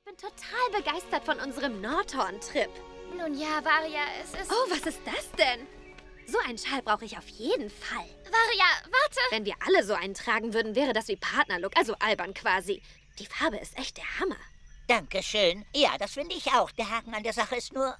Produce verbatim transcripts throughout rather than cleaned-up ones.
bin total begeistert von unserem Nordhorn-Trip. Nun ja, Varia, es ist... Oh, was ist das denn? So einen Schal brauche ich auf jeden Fall. Varia, warte! Wenn wir alle so einen tragen würden, wäre das wie Partnerlook, also albern quasi. Die Farbe ist echt der Hammer. Dankeschön. Ja, das finde ich auch. Der Haken an der Sache ist nur...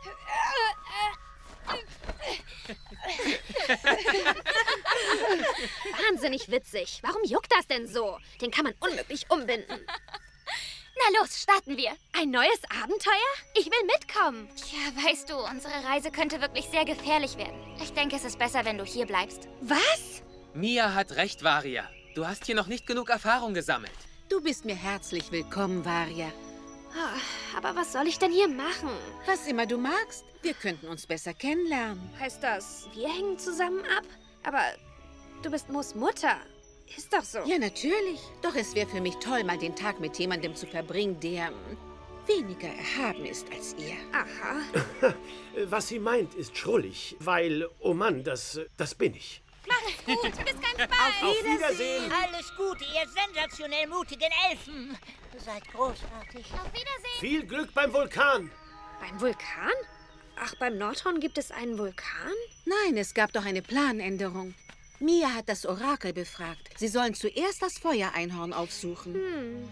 Wahnsinnig witzig. Warum juckt das denn so? Den kann man unmöglich umbinden. Na los, starten wir. Ein neues Abenteuer? Ich will mitkommen. Tja, weißt du, unsere Reise könnte wirklich sehr gefährlich werden. Ich denke, es ist besser, wenn du hier bleibst. Was? Mia hat recht, Varia. Du hast hier noch nicht genug Erfahrung gesammelt. Du bist mir herzlich willkommen, Varia. Oh, aber was soll ich denn hier machen? Was immer du magst. Wir könnten uns besser kennenlernen. Heißt das, wir hängen zusammen ab? Aber du bist Moos Mutter. Ist doch so. Ja, natürlich. Doch es wäre für mich toll, mal den Tag mit jemandem zu verbringen, der hm, weniger erhaben ist als ihr. Aha. Was sie meint, ist schrullig, weil, oh Mann, das, das bin ich. Mach's gut, bis ganz bald. Auf Wiedersehen. Alles Gute, ihr sensationell mutigen Elfen. Ihr seid großartig. Auf Wiedersehen. Viel Glück beim Vulkan. Beim Vulkan? Ach, beim Nordhorn gibt es einen Vulkan? Nein, es gab doch eine Planänderung. Mia hat das Orakel befragt. Sie sollen zuerst das Feuereinhorn aufsuchen. Hm.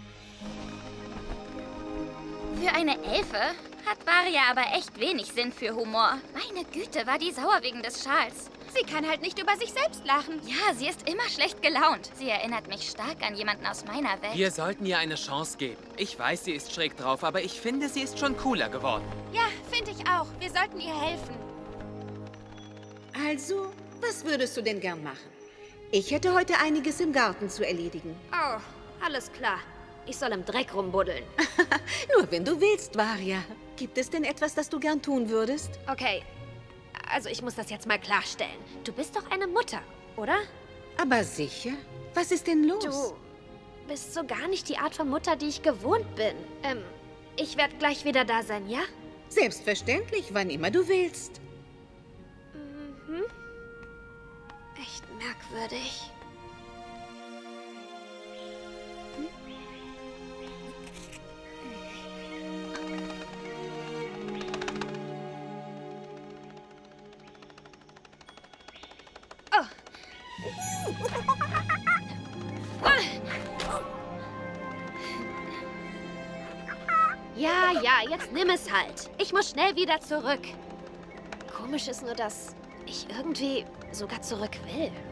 Für eine Elfe hat Varia aber echt wenig Sinn für Humor. Meine Güte, war die sauer wegen des Schals. Sie kann halt nicht über sich selbst lachen. Ja, sie ist immer schlecht gelaunt. Sie erinnert mich stark an jemanden aus meiner Welt. Wir sollten ihr eine Chance geben. Ich weiß, sie ist schräg drauf, aber ich finde, sie ist schon cooler geworden. Ja, finde ich auch. Wir sollten ihr helfen. Also, was würdest du denn gern machen? Ich hätte heute einiges im Garten zu erledigen. Oh, alles klar. Ich soll im Dreck rumbuddeln. Nur wenn du willst, Varia. Gibt es denn etwas, das du gern tun würdest? Okay, also ich muss das jetzt mal klarstellen. Du bist doch eine Mutter, oder? Aber sicher? Was ist denn los? Du bist so gar nicht die Art von Mutter, die ich gewohnt bin. Ähm, ich werde gleich wieder da sein, ja? Selbstverständlich, wann immer du willst. Mhm. Echt merkwürdig. Oh. Ja, ja, jetzt nimm es halt. Ich muss schnell wieder zurück. Komisch ist nur, dass ich irgendwie sogar zurück will.